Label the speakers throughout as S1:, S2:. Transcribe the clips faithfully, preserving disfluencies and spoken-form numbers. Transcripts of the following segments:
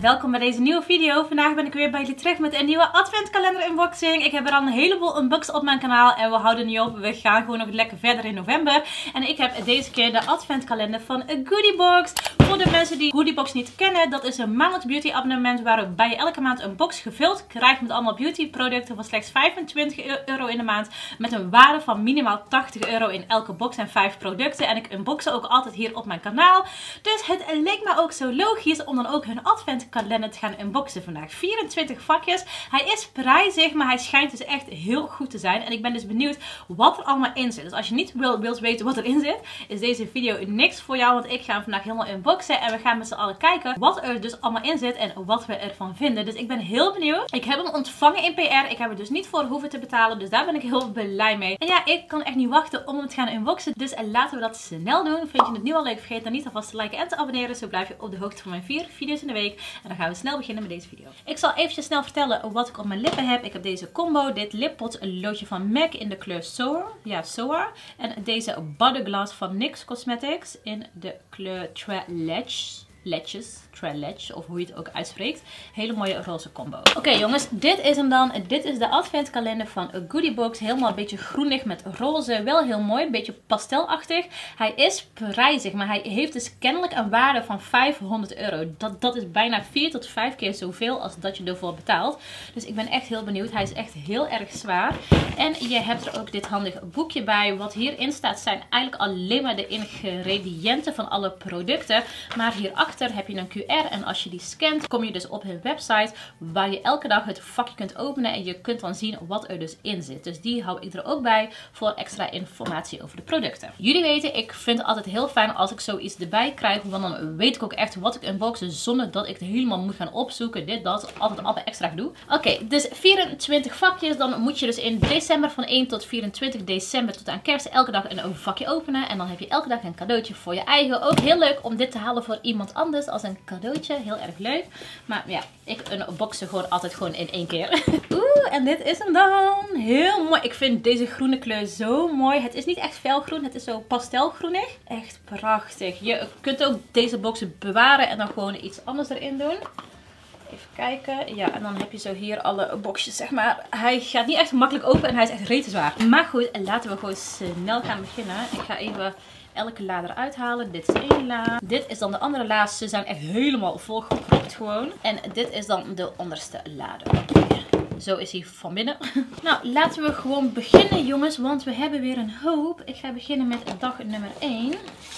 S1: welkom bij deze nieuwe video. Vandaag ben ik weer bij jullie terug met een nieuwe adventkalender unboxing. Ik heb er al een heleboel unboxed op mijn kanaal en we houden niet op. We gaan gewoon nog lekker verder in november. En ik heb deze keer de adventkalender van Goodiebox. Voor de mensen die Goodiebox niet kennen, dat is een maandelijks beauty abonnement waarbij je elke maand een box gevuld krijgt met allemaal beauty producten van slechts vijfentwintig euro in de maand. Met een waarde van minimaal tachtig euro in elke box en vijf producten. En ik unbox ook altijd hier op mijn kanaal. Dus het leek me ook zo logisch om dan ook hun adventkalender te gaan unboxen vandaag. vierentwintig vakjes. Hij is prijzig, maar hij schijnt dus echt heel goed te zijn. En ik ben dus benieuwd wat er allemaal in zit. Dus als je niet wil, wilt weten wat erin zit, is deze video niks voor jou. Want ik ga hem vandaag helemaal unboxen. En we gaan met z'n allen kijken wat er dus allemaal in zit en wat we ervan vinden. Dus ik ben heel benieuwd. Ik heb hem ontvangen in P R. Ik heb er dus niet voor hoeven te betalen. Dus daar ben ik heel blij mee. En ja, ik kan echt niet wachten om hem te gaan unboxen. Dus laten we dat snel doen. Vind je het nu al leuk? Vergeet dan niet alvast te liken en te abonneren. Zo blijf je op de hoogte van mijn vier video's in de week. En dan gaan we snel beginnen met deze video. Ik zal eventjes snel vertellen wat ik op mijn lippen heb. Ik heb deze combo. Dit lippot loodje van M A C in de kleur Soar. Ja, Soar. En deze Body Gloss van NYX Cosmetics in de kleur Trelege. Letjes, Trelege, of hoe je het ook uitspreekt. Hele mooie roze combo. Oké okay, jongens, dit is hem dan. Dit is de adventkalender van Goodiebox. Helemaal een beetje groenig met roze. Wel heel mooi, een beetje pastelachtig. Hij is prijzig, maar hij heeft dus kennelijk een waarde van vijfhonderd euro. Dat, dat is bijna vier tot vijf keer zoveel als dat je ervoor betaalt. Dus ik ben echt heel benieuwd. Hij is echt heel erg zwaar. En je hebt er ook dit handige boekje bij. Wat hierin staat zijn eigenlijk alleen maar de ingrediënten van alle producten. Maar hierachter heb je een Q R en als je die scant kom je dus op hun website waar je elke dag het vakje kunt openen en je kunt dan zien wat er dus in zit. Dus die hou ik er ook bij voor extra informatie over de producten. Jullie weten, ik vind het altijd heel fijn als ik zoiets erbij krijg, want dan weet ik ook echt wat ik unboxen zonder dat ik het helemaal moet gaan opzoeken. Dit, dat, altijd altijd extra doe. Oké, okay, dus vierentwintig vakjes. Dan moet je dus in december van één tot vierentwintig december tot aan kerst elke dag een vakje openen en dan heb je elke dag een cadeautje voor je eigen. Ook heel leuk om dit te halen voor iemand anders. Anders als een cadeautje. Heel erg leuk. Maar ja, ik unbox ze gewoon altijd gewoon in één keer. Oeh, en dit is hem dan. Heel mooi. Ik vind deze groene kleur zo mooi. Het is niet echt felgroen. Het is zo pastelgroenig. Echt prachtig. Je kunt ook deze boxen bewaren en dan gewoon iets anders erin doen. Even kijken. Ja, en dan heb je zo hier alle boxjes, zeg maar. Hij gaat niet echt makkelijk open en hij is echt rete zwaar. Maar goed, laten we gewoon snel gaan beginnen. Ik ga even elke la eruit halen. Dit is één la. Dit is dan de andere la. Ze zijn echt helemaal volgepropt gewoon. En dit is dan de onderste lade. Okay. Zo is hij van binnen. Nou, laten we gewoon beginnen jongens. Want we hebben weer een hoop. Ik ga beginnen met dag nummer één.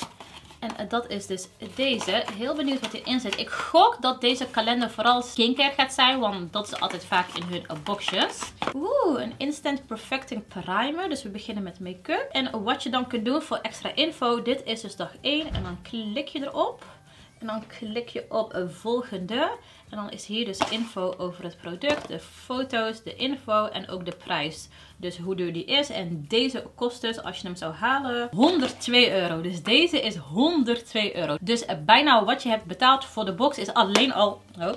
S1: En dat is dus deze. Heel benieuwd wat hierin zit. Ik gok dat deze kalender vooral skincare gaat zijn. Want dat is altijd vaak in hun boxjes. Oeh, een Instant Perfecting Primer. Dus we beginnen met make-up. En wat je dan kunt doen voor extra info. Dit is dus dag één. En dan klik je erop. En dan klik je op volgende. En dan is hier dus info over het product, de foto's, de info en ook de prijs. Dus hoe duur die is. En deze kost dus, als je hem zou halen, honderdtwee euro. Dus deze is honderdtwee euro. Dus bijna wat je hebt betaald voor de box is alleen al... Oh.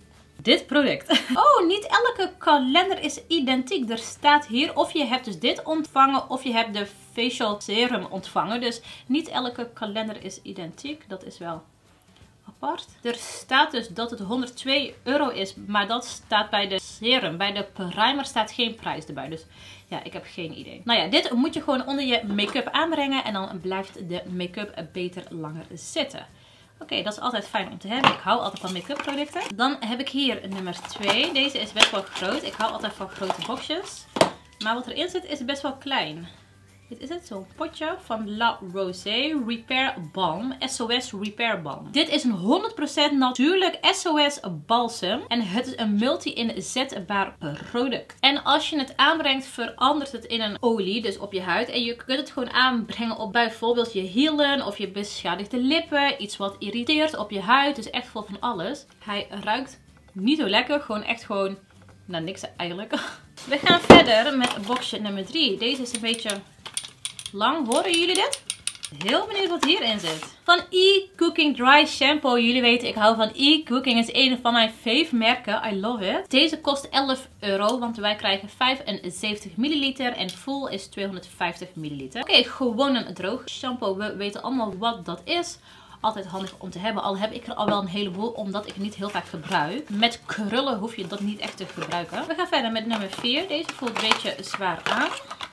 S1: Dit product. Oh, niet elke kalender is identiek. Er staat hier of je hebt dus dit ontvangen of je hebt de facial serum ontvangen. Dus niet elke kalender is identiek. Dat is wel apart. Er staat dus dat het honderdtwee euro is, maar dat staat bij de serum. Bij de primer staat geen prijs erbij. Dus ja, ik heb geen idee. Nou ja, dit moet je gewoon onder je make-up aanbrengen en dan blijft de make-up beter langer zitten. Oké, okay, dat is altijd fijn om te hebben. Ik hou altijd van make-up producten. Dan heb ik hier nummer twee. Deze is best wel groot. Ik hou altijd van grote boxjes. Maar wat erin zit is best wel klein. Dit is het, zo'n potje van La Rosée Repair Balm. S O S Repair Balm. Dit is een honderd procent natuurlijk S O S balsem. En het is een multi-inzetbaar product. En als je het aanbrengt verandert het in een olie, dus op je huid. En je kunt het gewoon aanbrengen op bijvoorbeeld je hielen of je beschadigde lippen. Iets wat irriteert op je huid. Dus echt vol van alles. Hij ruikt niet zo lekker. Gewoon echt gewoon... Nou, niks eigenlijk. We gaan verder met boxje nummer drie. Deze is een beetje... lang. Horen jullie dit? Heel benieuwd wat hierin zit. Van E-Cooking Dry Shampoo. Jullie weten, ik hou van E-Cooking. Het is een van mijn fave merken. I love it. Deze kost elf euro. Want wij krijgen vijfenzeventig milliliter. En full is tweehonderdvijftig milliliter. Oké, okay, gewoon een droog shampoo. We weten allemaal wat dat is. altijd handig om te hebben. Al heb ik er al wel een heleboel, omdat ik het niet heel vaak gebruik. Met krullen hoef je dat niet echt te gebruiken. We gaan verder met nummer vier. Deze voelt een beetje zwaar aan.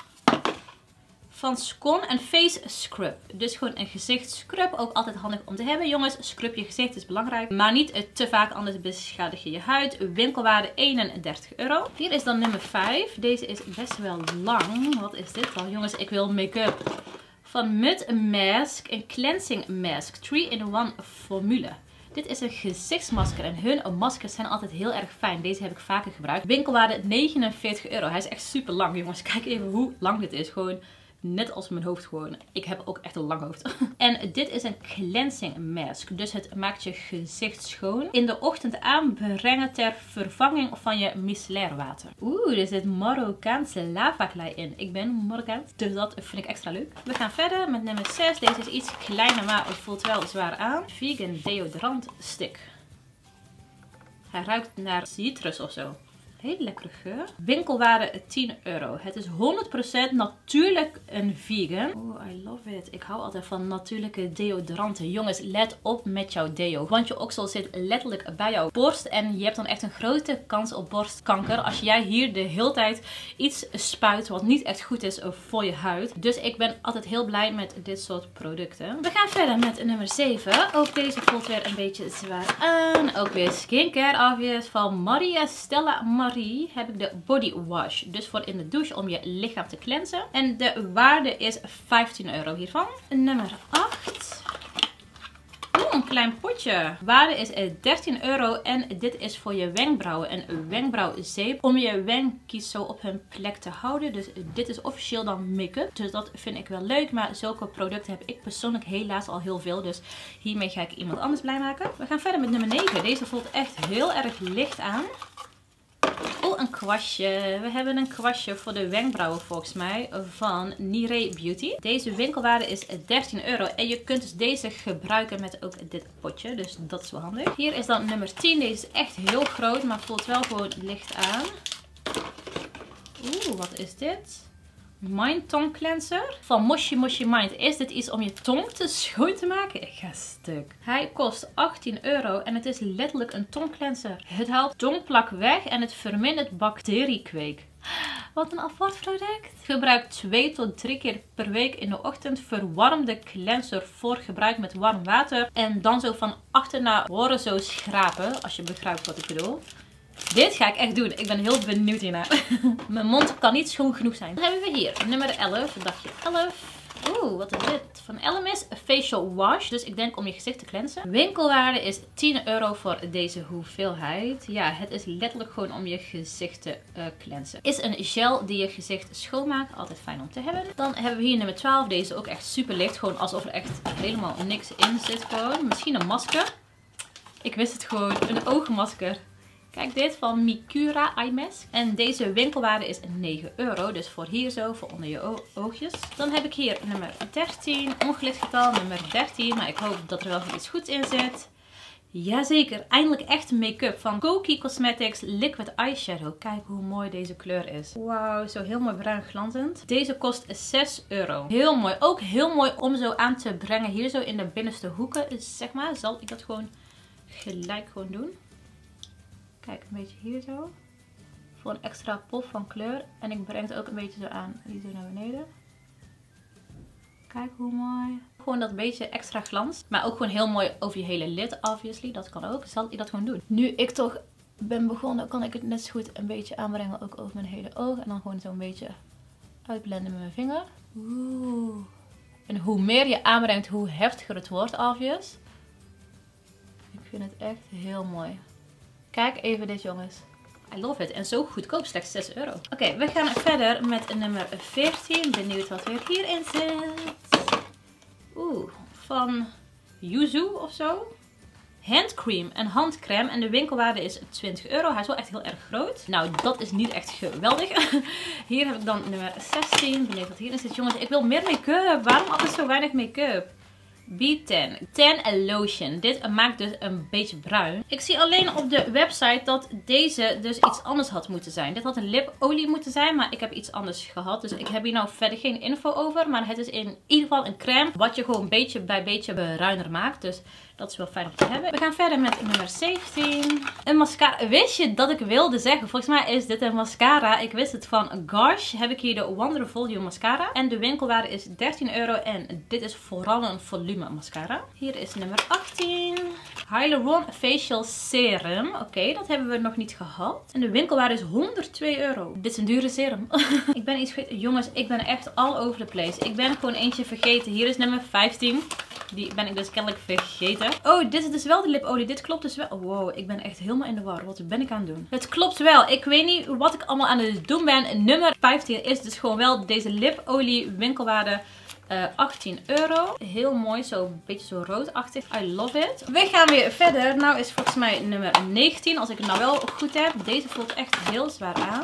S1: Van Scon een Face Scrub. Dus gewoon een gezichtscrub. Ook altijd handig om te hebben. Jongens, scrub je gezicht is belangrijk. Maar niet te vaak, anders beschadig je je huid. Winkelwaarde eenendertig euro. Hier is dan nummer vijf. Deze is best wel lang. Wat is dit dan? Jongens, ik wil make-up. Van Mud Mask. Een cleansing mask. three in one formule. Dit is een gezichtsmasker en hun maskers zijn altijd heel erg fijn. Deze heb ik vaker gebruikt. Winkelwaarde negenenveertig euro. Hij is echt super lang, jongens. Kijk even hoe lang dit is. Gewoon net als mijn hoofd gewoon. Ik heb ook echt een lang hoofd. En dit is een cleansing mask. Dus het maakt je gezicht schoon. In de ochtend aanbrengen ter vervanging van je micellair water. Oeh, er zit Marokkaanse lavaklei in. Ik ben Marokkaans, dus dat vind ik extra leuk. We gaan verder met nummer zes. Deze is iets kleiner, maar het voelt wel zwaar aan. Vegan deodorant stick. Hij ruikt naar citrus of zo. Hele lekkere geur. Winkelwaarde tien euro. Het is honderd procent natuurlijk een vegan. Oh, I love it. Ik hou altijd van natuurlijke deodoranten. Jongens, let op met jouw deo. Want je oksel zit letterlijk bij jouw borst. En je hebt dan echt een grote kans op borstkanker. Als jij hier de hele tijd iets spuit wat niet echt goed is voor je huid. Dus ik ben altijd heel blij met dit soort producten. We gaan verder met nummer zeven. Ook deze voelt weer een beetje zwaar aan. Ook weer skincare obvious van Maria Stella Marie. Heb ik de body wash. Dus voor in de douche om je lichaam te cleansen. En de waarde is vijftien euro hiervan. Nummer acht. Oeh, een klein potje. Waarde is dertien euro. En dit is voor je wenkbrauwen. Een wenkbrauwzeep. Om je wenkkies zo op hun plek te houden. Dus dit is officieel dan make-up. Dus dat vind ik wel leuk. Maar zulke producten heb ik persoonlijk helaas al heel veel. Dus hiermee ga ik iemand anders blij maken. We gaan verder met nummer negen. Deze voelt echt heel erg licht aan. Oh, een kwastje. We hebben een kwastje voor de wenkbrauwen volgens mij van Niree Beauty. Deze winkelwaarde is dertien euro. En je kunt dus deze gebruiken met ook dit potje. Dus dat is wel handig. Hier is dan nummer tien. Deze is echt heel groot, maar voelt wel gewoon licht aan. Oeh, wat is dit? Mind Tong Cleanser van Moshi Moshi Mind. Is dit iets om je tong te schoon te maken? Ik ga stuk. Hij kost achttien euro en het is letterlijk een tongcleanser. Het haalt tongplak weg en het vermindert bacteriekweek. Wat een apart product. Gebruik twee tot drie keer per week in de ochtend verwarmde cleanser voor gebruik met warm water. En dan zo van achter naar voren zo schrapen, als je begrijpt wat ik bedoel. Dit ga ik echt doen. Ik ben heel benieuwd hiernaar. Mijn mond kan niet schoon genoeg zijn. Dan hebben we hier nummer elf. Dagje elf. Oeh, wat is dit? Van Elemis Facial Wash. Dus ik denk om je gezicht te cleansen. Winkelwaarde is tien euro voor deze hoeveelheid. Ja, het is letterlijk gewoon om je gezicht te uh, cleansen. Is een gel die je gezicht schoonmaakt. Altijd fijn om te hebben. Dan hebben we hier nummer twaalf. Deze ook echt super licht. Gewoon alsof er echt helemaal niks in zit gewoon. Misschien een masker. Ik wist het gewoon. Een oogmasker. Kijk dit van Mikura Eye Mask. En deze winkelwaarde is negen euro. Dus voor hier zo, voor onder je oogjes. Dan heb ik hier nummer dertien. Ongelicht getal, nummer dertien. Maar ik hoop dat er wel iets goeds in zit. Jazeker, eindelijk echt make-up van Kokie Cosmetics Liquid Eyeshadow. Kijk hoe mooi deze kleur is. Wauw, zo heel mooi bruin glanzend. Deze kost zes euro. Heel mooi. Ook heel mooi om zo aan te brengen. Hier zo in de binnenste hoeken, zeg maar. Zal ik dat gewoon gelijk gewoon doen. Kijk, een beetje hier zo. Voor een extra pop van kleur. En ik breng het ook een beetje zo aan. Die zo naar beneden. Kijk hoe mooi. Gewoon dat beetje extra glans. Maar ook gewoon heel mooi over je hele lid, obviously. Dat kan ook. Zal ik dat gewoon doen. Nu ik toch ben begonnen, kan ik het net zo goed een beetje aanbrengen. Ook over mijn hele oog. En dan gewoon zo'n beetje uitblenden met mijn vinger. Oeh. En hoe meer je aanbrengt, hoe heftiger het wordt, obvious. Ik vind het echt heel mooi. Kijk even dit, jongens. I love it. En zo goedkoop, slechts zes euro. Oké, okay, we gaan verder met nummer veertien. Benieuwd wat er hierin zit. Oeh, van Yuzu of zo. Handcream, een handcrème. En de winkelwaarde is twintig euro. Hij is wel echt heel erg groot. Nou, dat is niet echt geweldig. Hier heb ik dan nummer zestien. Benieuwd wat hierin zit. Jongens, ik wil meer make-up. Waarom altijd zo weinig make-up? B tien. Tan Lotion. Dit maakt dus een beetje bruin. Ik zie alleen op de website dat deze dus iets anders had moeten zijn. Dit had een lipolie moeten zijn, maar ik heb iets anders gehad. Dus ik heb hier nou verder geen info over. Maar het is in ieder geval een crème wat je gewoon beetje bij beetje bruiner maakt. Dus dat is wel fijn om te hebben. We gaan verder met nummer zeventien. Een mascara. Wist je dat ik wilde zeggen? Volgens mij is dit een mascara. Ik wist het van Gosh. Heb ik hier de Wonder Volume mascara. En de winkelwaarde is dertien euro. En dit is vooral een volume mascara. Hier is nummer achttien. Hyaluron Facial Serum. Oké, okay, dat hebben we nog niet gehad. En de winkelwaarde is honderdtwee euro. Dit is een dure serum. Ik ben iets vergeten. Jongens, ik ben echt all over the place. Ik ben gewoon eentje vergeten. Hier is nummer vijftien. Die ben ik dus kennelijk vergeten. Oh, dit is dus wel de lipolie. Dit klopt dus wel. Wow, ik ben echt helemaal in de war. Wat ben ik aan het doen? Het klopt wel. Ik weet niet wat ik allemaal aan het doen ben. Nummer vijftien is dus gewoon wel deze lipolie winkelwaarde. Uh, achttien euro. Heel mooi. Zo een beetje zo roodachtig. I love it. We gaan weer verder. Nou is volgens mij nummer negentien. Als ik het nou wel goed heb. Deze voelt echt heel zwaar aan.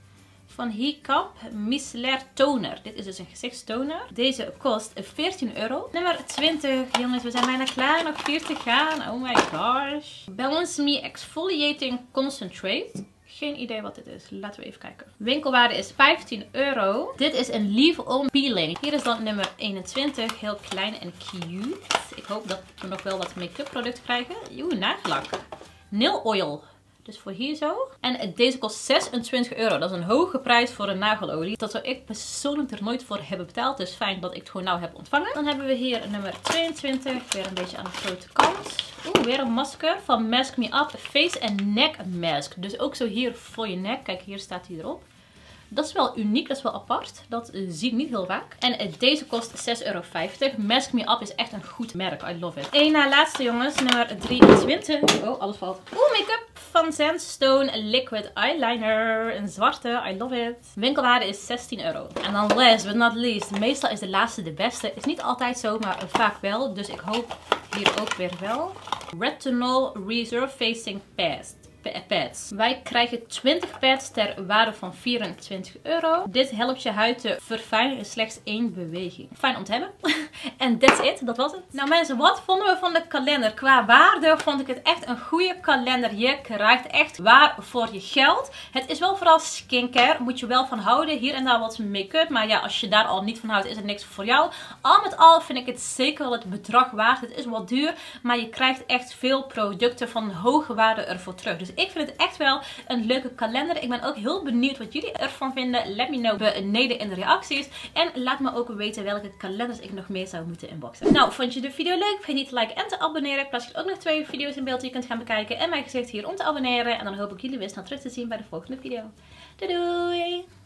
S1: Van Hiccup Micellar Toner. Dit is dus een gezichtstoner. Deze kost veertien euro. Nummer twintig. Jongens, we zijn bijna klaar. Nog vier te gaan. Oh my gosh. Balance Me Exfoliating Concentrate. Geen idee wat dit is. Laten we even kijken. Winkelwaarde is vijftien euro. Dit is een leave-on peeling. Hier is dan nummer eenentwintig. Heel klein en cute. Ik hoop dat we nog wel wat make-up producten krijgen. Oeh, nagellak. Nail oil. Dus voor hier zo. En deze kost zesentwintig euro. Dat is een hoge prijs voor een nagelolie. Dat zou ik persoonlijk er nooit voor hebben betaald. Dus fijn dat ik het gewoon nou heb ontvangen. Dan hebben we hier nummer tweeëntwintig. Weer een beetje aan de grote kant. Oeh, weer een masker van Mask Me Up Face and Neck Mask. Dus ook zo hier voor je nek. Kijk, hier staat hij erop. Dat is wel uniek, dat is wel apart. Dat uh, zie ik niet heel vaak. En uh, deze kost zes euro vijftig. Mask Me Up is echt een goed merk. I love it. Eén na laatste jongens, nummer drieëntwintig. Oh, alles valt. Oeh, make-up van Sandstone Liquid Eyeliner. Een zwarte, I love it. Winkelwaarde is zestien euro. En dan last but not least. Meestal is de laatste de beste. Is niet altijd zo, maar uh, vaak wel. Dus ik hoop hier ook weer wel. Retinol Resurfacing Paste. Pads. Wij krijgen twintig pads ter waarde van vierentwintig euro. Dit helpt je huid te verfijnen in slechts één beweging. Fijn om te hebben. En that's it. Dat was het. Nou mensen, wat vonden we van de kalender? Qua waarde vond ik het echt een goede kalender. Je krijgt echt waar voor je geld. Het is wel vooral skincare. Moet je wel van houden. Hier en daar wat make-up. Maar ja, als je daar al niet van houdt, is het niks voor jou. Al met al vind ik het zeker wel het bedrag waard. Het is wat duur. Maar je krijgt echt veel producten van hoge waarde ervoor terug. Dus ik vind het echt wel een leuke kalender. Ik ben ook heel benieuwd wat jullie ervan vinden. Let me know beneden in de reacties. En laat me ook weten welke kalenders ik nog meer zou moeten inboxen. Nou, vond je de video leuk? Vergeet niet te liken en te abonneren. Ik plaats ook nog twee video's in beeld die je kunt gaan bekijken. En mijn gezicht hier om te abonneren. En dan hoop ik jullie weer snel terug te zien bij de volgende video. Doei doei!